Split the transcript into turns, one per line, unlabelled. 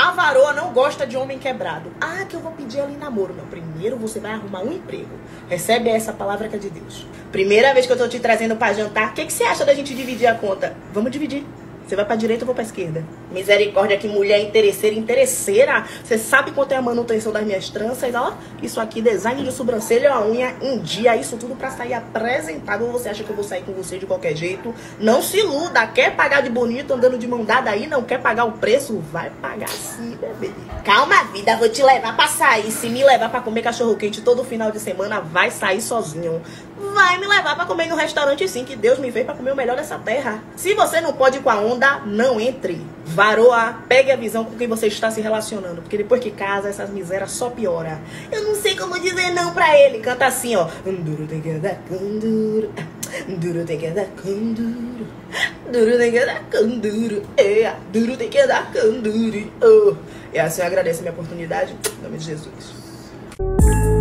A varoa não gosta de homem quebrado. Ah, que eu vou pedir ela em namoro. Não, primeiro você vai arrumar um emprego. Recebe essa palavra que é de Deus. Primeira vez que eu tô te trazendo pra jantar, o que você acha da gente dividir a conta? Vamos dividir. Você vai pra direita, eu vou pra esquerda. Misericórdia, que mulher interesseira. Você sabe quanto é a manutenção das minhas tranças? Ó, isso aqui, design de sobrancelha, a unha em dia, isso tudo pra sair apresentável. Você acha que eu vou sair com você de qualquer jeito? Não se iluda. Quer pagar de bonito andando de mão dada aí? Não quer pagar o preço? Vai pagar sim, bebê. Calma, vida, vou te levar pra sair. Se me levar pra comer cachorro quente todo final de semana, vai sair sozinho. Vai me levar pra comer no restaurante sim, que Deus me fez pra comer o melhor dessa terra. Se você não pode ir com a onda, não entre. Varoa, pegue a visão com quem você está se relacionando, porque depois que casa, essas misérias só piora. Eu não sei como dizer não pra ele. Canta assim, ó. Duro tem que dar com duro. Duro tem que dar com duro. Duro tem que dar com duro. Duro tem que dar com duro. E assim eu agradeço a minha oportunidade. Em nome de Jesus.